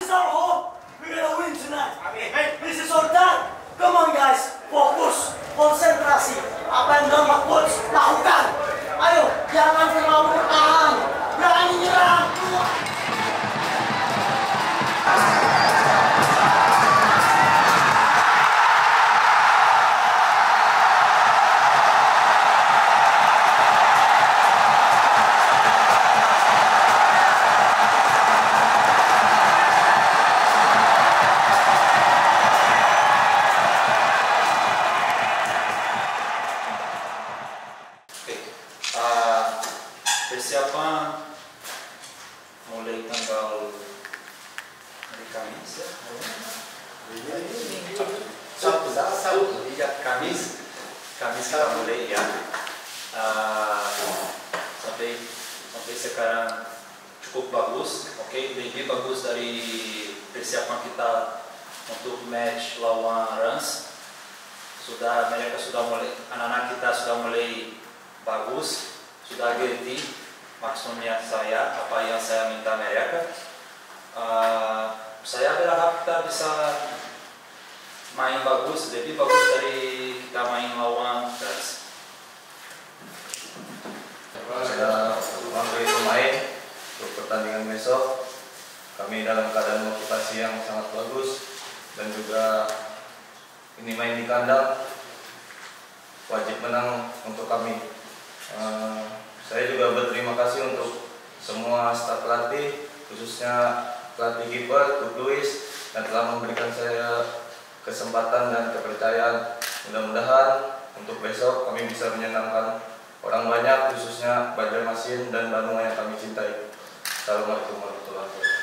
This is our hope. We're gonna win tonight. Hey, this is our time. Come on guys, fokus, konsentrasi. Apa yang Bang coach lakukan? Ayo, jangan terlalu bertahan. Berani nyerang. Persiapan mulai tanggal hari Kamis ya, Sabtu, iya Kamis kita mulai ya, sampai sekarang cukup bagus, oke, lebih bagus dari persiapan kita untuk match lawan Rans. Mereka sudah mulai, anak-anak kita sudah mulai bagus, sudah gerti maksudnya apa yang saya minta mereka. Saya berharap kita bisa main bagus, lebih bagus dari kita main lawan Rans. Sudah mengambil pemain untuk pertandingan besok. Kami dalam keadaan motivasi yang sangat bagus dan juga ini main di kandang, wajib menang untuk kami. Saya juga berterima kasih untuk semua staf pelatih, khususnya pelatih kiper Coach Luis yang telah memberikan saya kesempatan dan kepercayaan. Mudah-mudahan untuk besok kami bisa menyenangkan orang banyak, khususnya Banjarmasin dan Bandung yang kami cintai. Assalamualaikum warahmatullahi wabarakatuh.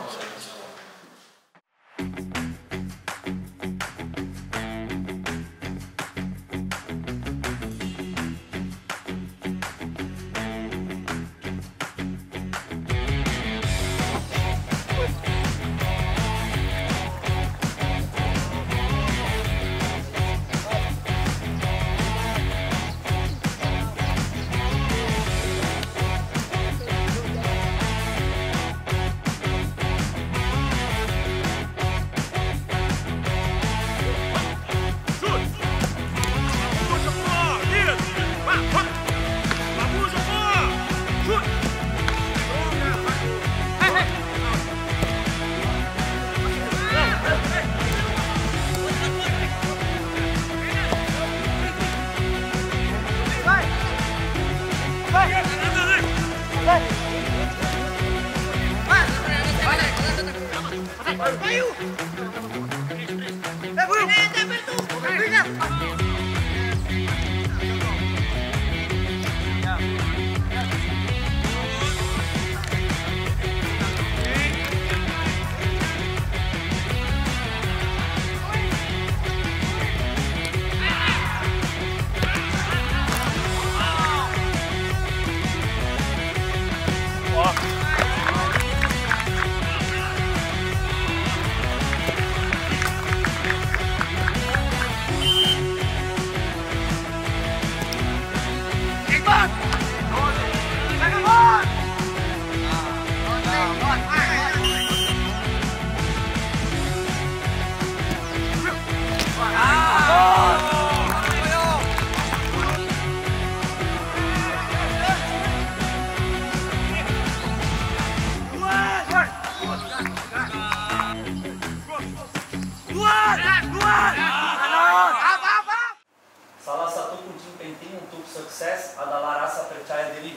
Salah satu kunci penting untuk sukses adalah rasa percaya diri.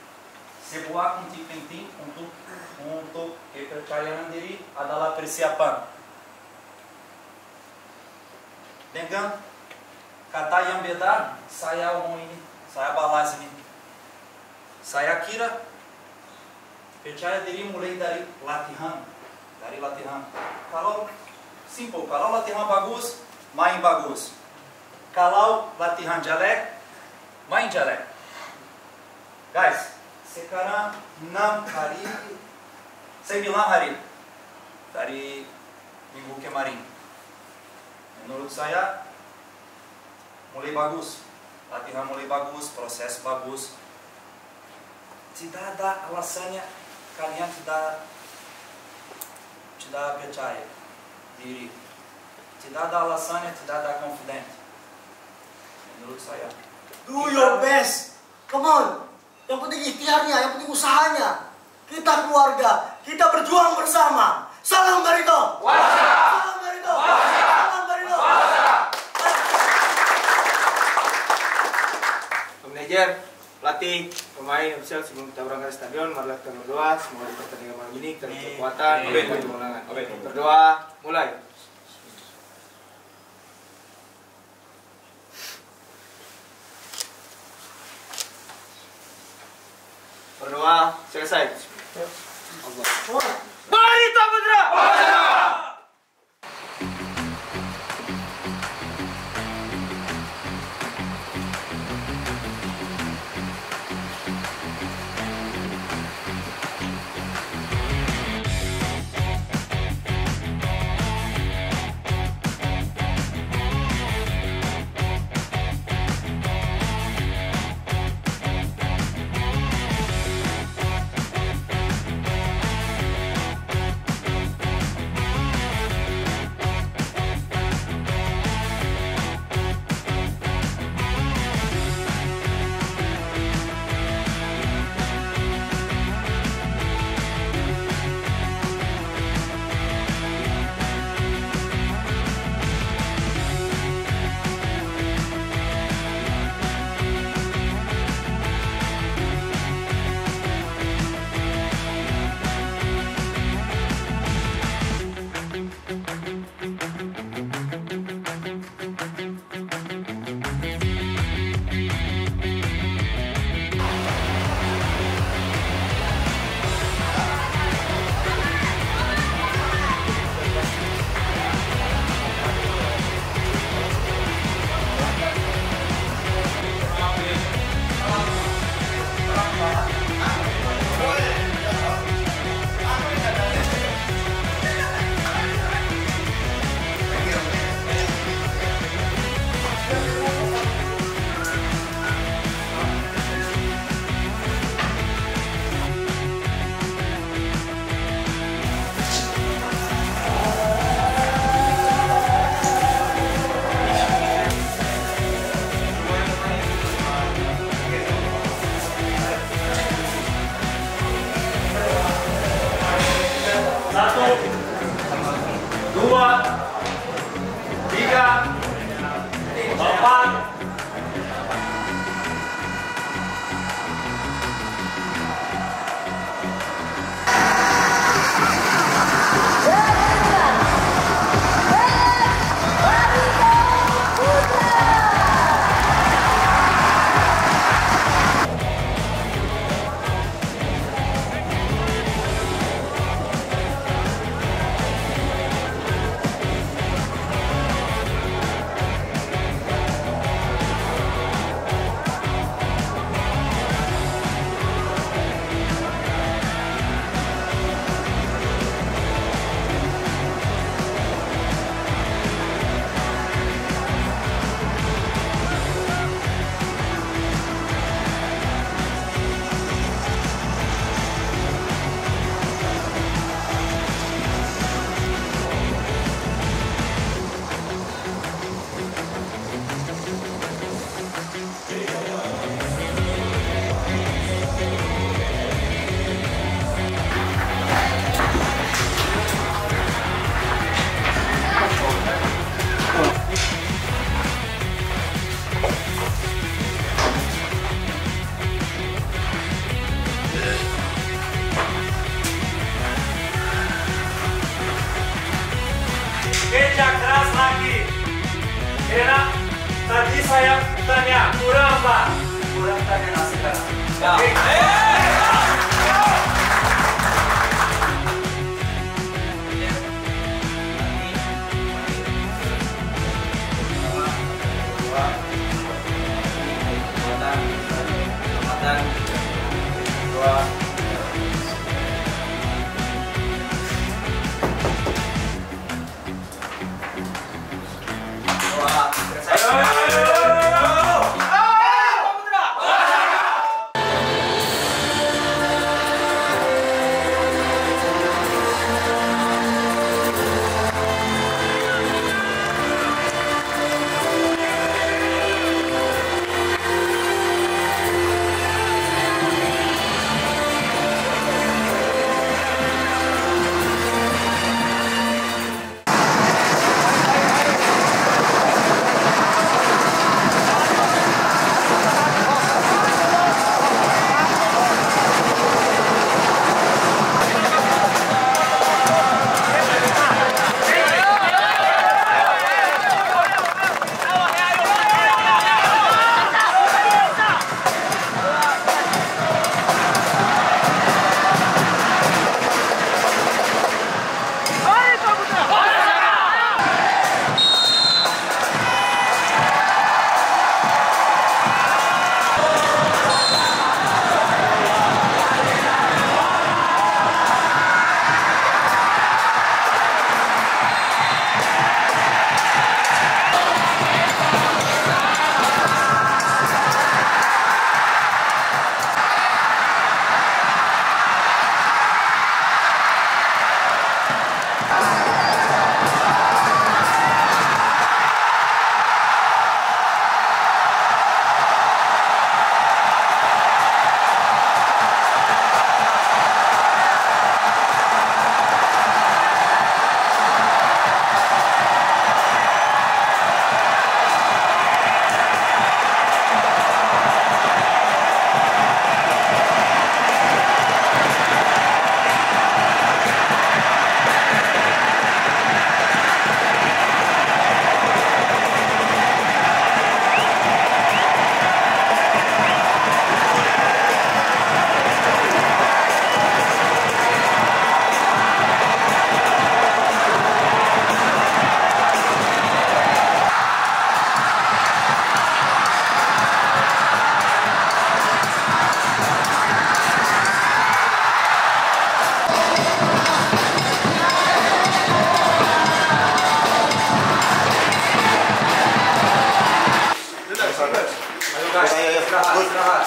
Sebuah kunci penting untuk kepercayaan diri adalah persiapan. Dengan kata yang beda, saya omong ini, saya balas ini. Saya kira percaya diri mulai dari latihan. Kalau latihan bagus, main bagus. Kalau latihan jelek, main jelek. Guys, sekarang 9 hari dari minggu kemarin. Menurut saya mulai bagus, latihan mulai bagus, proses bagus. Tidak ada alasannya kalian tidak tidak percaya diri, tidak ada alasannya, tidak ada confident. Menurut saya. Do your best. Come on. Yang penting ikhtiarnya, yang penting usahanya. Kita keluarga, kita berjuang bersama. Salam Barito. Salam Barito. Salam Barito. Manajer, pelatih, pemain, ofisial sebelum kita berangkat ke stadion, marilah kita berdoa. Semoga di pertandingan malam ini kita dapat kekuatan dan kemenangan. Berdoa, mulai. Berdoa, selesai. Allah. Barito Putra! Kerja keras lagi. Kira tadi saya tanya kurang apa? Kurang tanya nasi sekarang.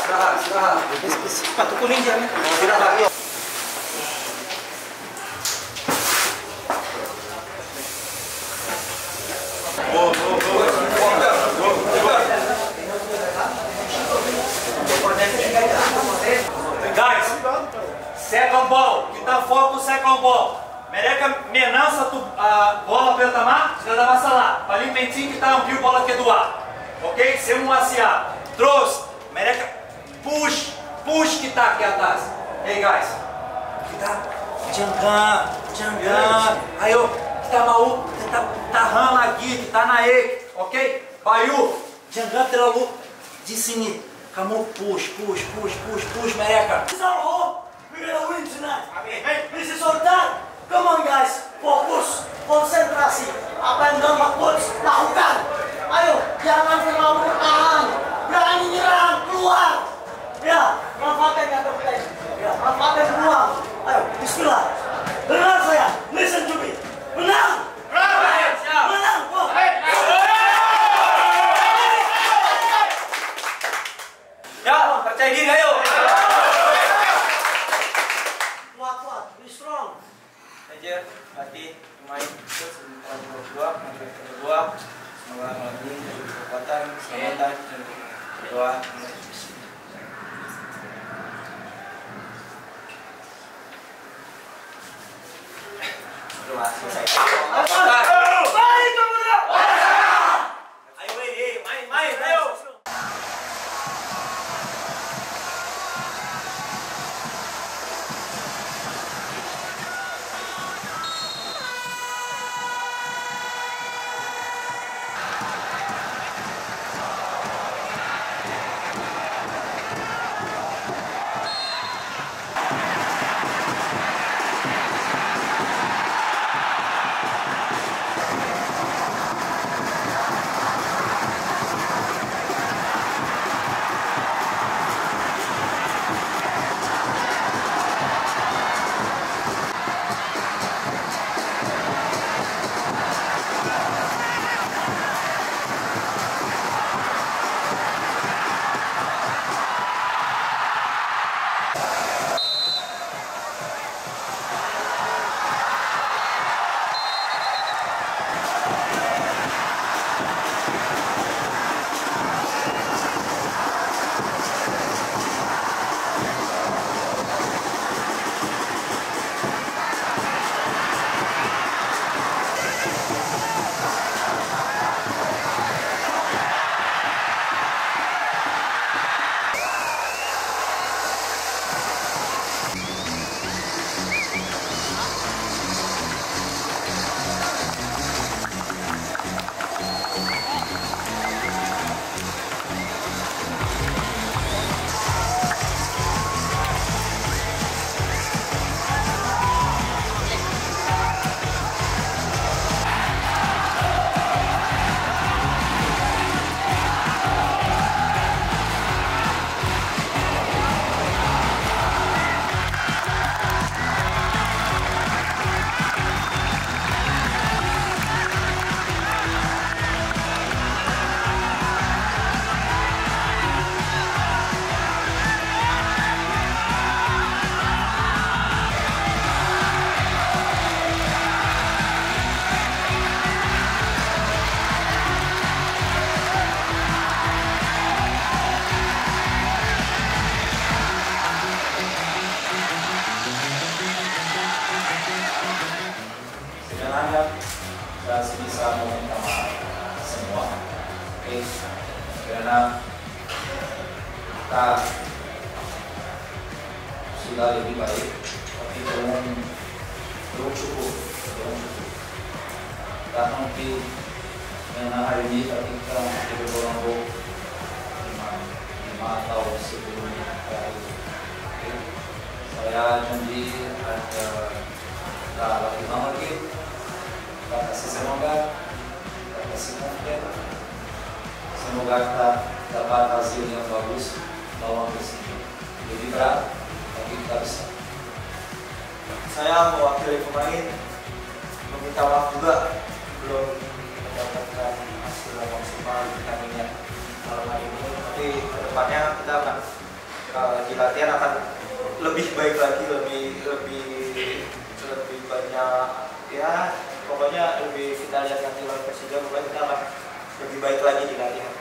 Istirahat. Sepatu kuning jangan. Istirahat. Guys, second ball. Kita fokus second ball. Mereka menang satu bola pertama, sudah ada masalah. Paling penting kita ambil bola kedua. Oke, semua siap. Terus, mereka push kita ke atas. Hey guys, kita jangan. Ayo, kita mau tetap tahan lagi, kita naik. Oke, Bayu, jangan terlalu di sini. Kamu push mereka. This is our home. We're gonna win tonight. Hey, this is our time. Come on guys, fokus, konsentrasi. Apa yang Bang Coach lakukan? Ayo, jangan terlalu bertahan. Berani nyerang, keluar. Ya, manfaatkan yang terbaik. Ya, manfaatkan peluang. Ayo, bismillah. Dengar saya, listen to me. Menang. Menang. Ya, percaya diri ayo. Kuat, be strong. Manajer, pelatih, pemain, sebelum kedua, semoga melalui kekuatan, keselamatan, dan doa. Doa selesai. Baik, pemuda. Ayo, main, ayo. Saya sebisa meminta maaf semua, oke? Karena kita sudah lebih baik, tapi belum cukup. Kita nanti menang hari ini, tapi kita masih bergolong 5 atau 10 hari. Oke? Saya janji ada lagi lagi. Kita kasih semoga, kita kasih mungkin, semoga kita dapat hasil yang bagus lawan Persija. Lebih berat, tapi kita bisa. Saya mewakili pemain meminta maaf juga belum mendapatkan hasil yang maksimal di pertandingan malam hari ini. Tapi kedepannya kita akan di latihan akan lebih baik lagi, lebih banyak ya, pokoknya lebih kita lihat nanti lawan Persija, pokoknya kita akan lebih baik lagi di latihan.